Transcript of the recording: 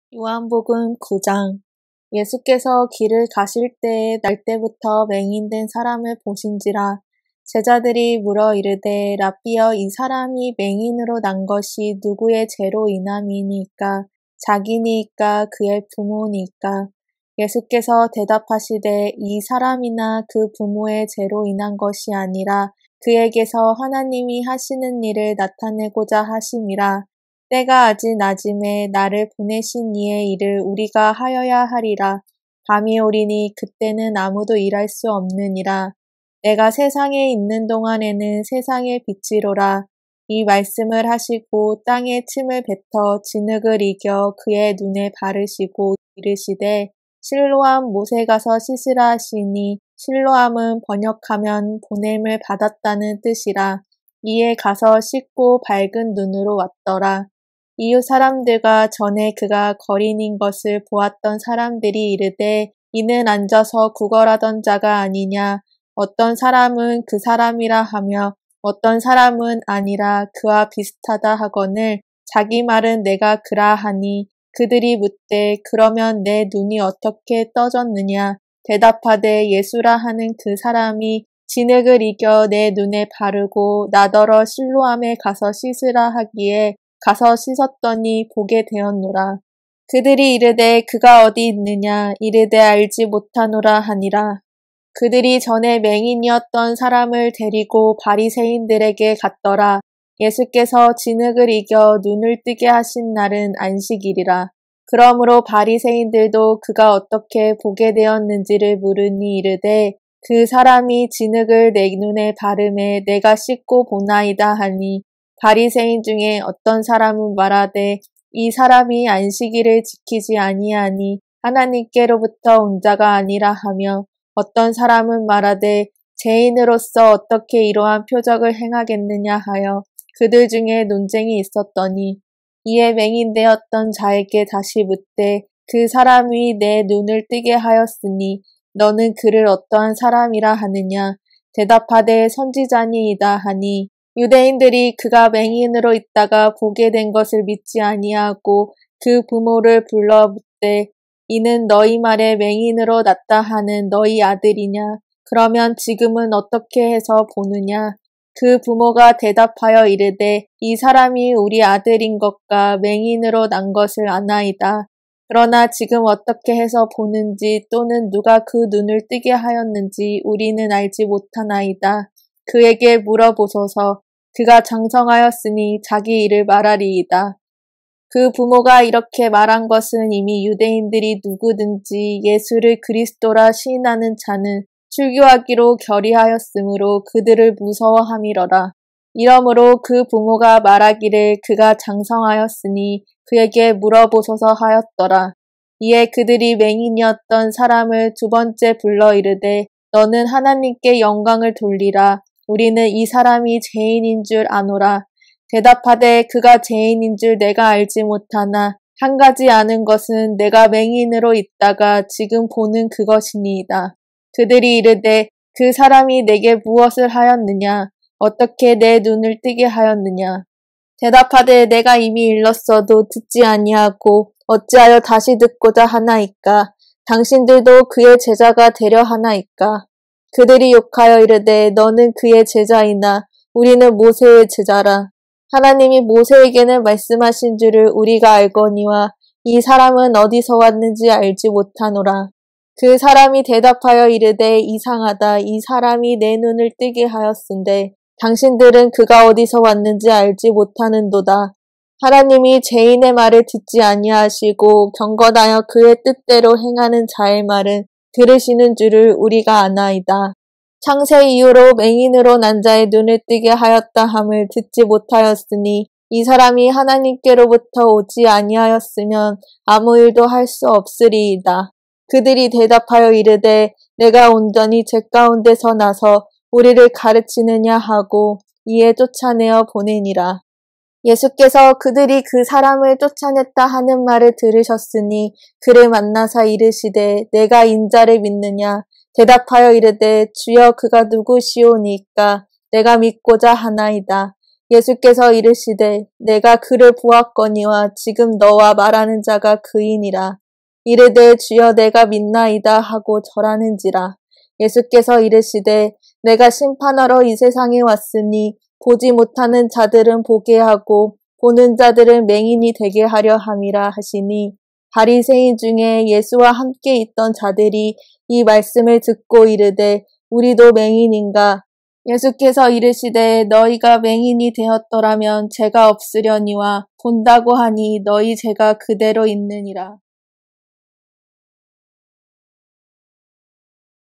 요한복음 9장. 예수께서 길을 가실 때에 날 때부터 맹인된 사람을 보신지라. 제자들이 물어 이르되 라삐여, 이 사람이 맹인으로 난 것이 누구의 죄로 인함이니까? 자기니까 그의 부모니까? 예수께서 대답하시되 이 사람이나 그 부모의 죄로 인한 것이 아니라 그에게서 하나님이 하시는 일을 나타내고자 하심이라. 때가 아직 낮음에 나를 보내신 이의 일을 우리가 하여야 하리라. 밤이 오리니 그때는 아무도 일할 수 없느니라. 내가 세상에 있는 동안에는 세상의 빛이로라. 이 말씀을 하시고 땅에 침을 뱉어 진흙을 이겨 그의 눈에 바르시고 이르시되 실로암 못에 가서 씻으라 하시니, 실로암은 번역하면 보냄을 받았다는 뜻이라. 이에 가서 씻고 밝은 눈으로 왔더라. 이웃 사람들과 전에 그가 거린인 것을 보았던 사람들이 이르되 이는 앉아서 구걸하던 자가 아니냐. 어떤 사람은 그 사람이라 하며 어떤 사람은 아니라 그와 비슷하다 하거늘 자기 말은 내가 그라 하니, 그들이 묻되 그러면 내 눈이 어떻게 떠졌느냐. 대답하되 예수라 하는 그 사람이 진흙을 이겨 내 눈에 바르고 나더러 실로암에 가서 씻으라 하기에 가서 씻었더니 보게 되었노라. 그들이 이르되 그가 어디 있느냐. 이르되 알지 못하노라 하니라. 그들이 전에 맹인이었던 사람을 데리고 바리새인들에게 갔더라. 예수께서 진흙을 이겨 눈을 뜨게 하신 날은 안식일이라. 그러므로 바리새인들도 그가 어떻게 보게 되었는지를 물으니 이르되 그 사람이 진흙을 내 눈에 바르매 내가 씻고 보나이다 하니, 바리새인 중에 어떤 사람은 말하되 이 사람이 안식일을 지키지 아니하니 하나님께로부터 온 자가 아니라 하며, 어떤 사람은 말하되 죄인으로서 어떻게 이러한 표적을 행하겠느냐 하여 그들 중에 논쟁이 있었더니, 이에 맹인되었던 자에게 다시 묻되 그 사람이 내 눈을 뜨게 하였으니 너는 그를 어떠한 사람이라 하느냐. 대답하되 선지자니이다 하니, 유대인들이 그가 맹인으로 있다가 보게 된 것을 믿지 아니하고 그 부모를 불러 묻되 이는 너희 말에 맹인으로 났다 하는 너희 아들이냐. 그러면 지금은 어떻게 해서 보느냐. 그 부모가 대답하여 이르되 이 사람이 우리 아들인 것과 맹인으로 난 것을 아나이다. 그러나 지금 어떻게 해서 보는지 또는 누가 그 눈을 뜨게 하였는지 우리는 알지 못하나이다. 그에게 물어보소서. 그가 장성하였으니 자기 일을 말하리이다. 그 부모가 이렇게 말한 것은 이미 유대인들이 누구든지 예수를 그리스도라 시인하는 자는 출교하기로 결의하였으므로 그들을 무서워함이러라. 이러므로 그 부모가 말하기를 그가 장성하였으니 그에게 물어보소서 하였더라. 이에 그들이 맹인이었던 사람을 두 번째 불러 이르되 너는 하나님께 영광을 돌리라. 우리는 이 사람이 죄인인 줄 아노라. 대답하되 그가 죄인인 줄 내가 알지 못하나 한 가지 아는 것은 내가 맹인으로 있다가 지금 보는 그것이니이다. 그들이 이르되 그 사람이 내게 무엇을 하였느냐. 어떻게 내 눈을 뜨게 하였느냐. 대답하되 내가 이미 일렀어도 듣지 아니하고 어찌하여 다시 듣고자 하나이까. 당신들도 그의 제자가 되려 하나이까. 그들이 욕하여 이르되 너는 그의 제자이나 우리는 모세의 제자라. 하나님이 모세에게는 말씀하신 줄을 우리가 알거니와 이 사람은 어디서 왔는지 알지 못하노라. 그 사람이 대답하여 이르되 이상하다. 이 사람이 내 눈을 뜨게 하였은데 당신들은 그가 어디서 왔는지 알지 못하는도다. 하나님이 죄인의 말을 듣지 아니하시고 경건하여 그의 뜻대로 행하는 자의 말은 들으시는 줄을 우리가 아나이다. 창세 이후로 맹인으로 난 자의 눈을 뜨게 하였다 함을 듣지 못하였으니 이 사람이 하나님께로부터 오지 아니하였으면 아무 일도 할 수 없으리이다. 그들이 대답하여 이르되 내가 온전히 죄 가운데서 나서 우리를 가르치느냐 하고 이에 쫓아내어 보내니라. 예수께서 그들이 그 사람을 쫓아냈다 하는 말을 들으셨으니 그를 만나사 이르시되 내가 인자를 믿느냐. 대답하여 이르되 주여 그가 누구시오니까. 내가 믿고자 하나이다. 예수께서 이르시되 내가 그를 보았거니와 지금 너와 말하는 자가 그이니라. 이르되 주여 내가 믿나이다 하고 절하는지라. 예수께서 이르시되 내가 심판하러 이 세상에 왔으니 보지 못하는 자들은 보게 하고 보는 자들은 맹인이 되게 하려 함이라 하시니 바리새인 중에 예수와 함께 있던 자들이 이 말씀을 듣고 이르되 우리도 맹인인가? 예수께서 이르시되 너희가 맹인이 되었더라면 죄가 없으려니와 본다고 하니 너희 죄가 그대로 있느니라.